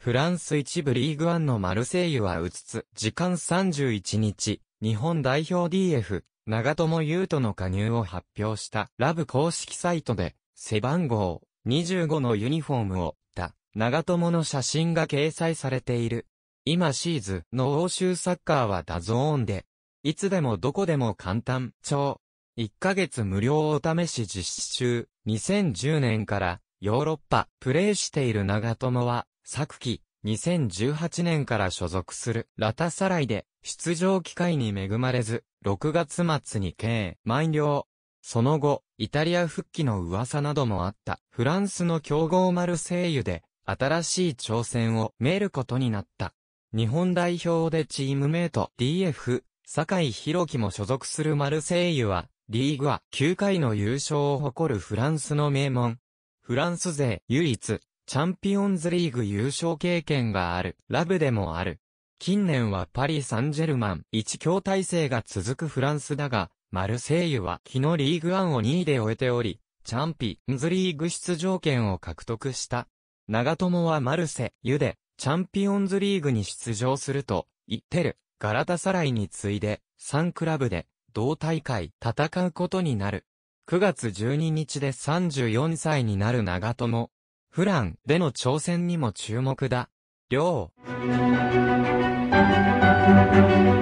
フランス一部リーグワンのマルセイユは時間31日、日本代表 DF、長友佑都の加入を発表したラブ公式サイトで、背番号25のユニフォームを着た長友の写真が掲載されている。今シーズンの欧州サッカーはダゾーンで、いつでもどこでも簡単、1ヶ月無料お試し実施中、2010年からヨーロッパプレーしている長友は、昨季、2018年から所属するラタサライで出場機会に恵まれず、6月末に満了。その後、イタリア復帰の噂などもあったフランスの強豪マルセイユで新しい挑戦をめることになった。日本代表でチームメイト DF、酒井宏樹も所属するマルセイユは、リーグは9回の優勝を誇るフランスの名門。フランス勢唯一、チャンピオンズリーグ優勝経験があるラブでもある。近年はパリ・サンジェルマン一強体制が続くフランスだが、マルセイユは昨日リーグワンを2位で終えており、チャンピオンズリーグ出場権を獲得した。長友はマルセイユでチャンピオンズリーグに出場すると言ってる。ガラタサライに次いで3クラブで同大会戦うことになる。9月12日で34歳になる長友。フランでの挑戦にも注目だ。りょう。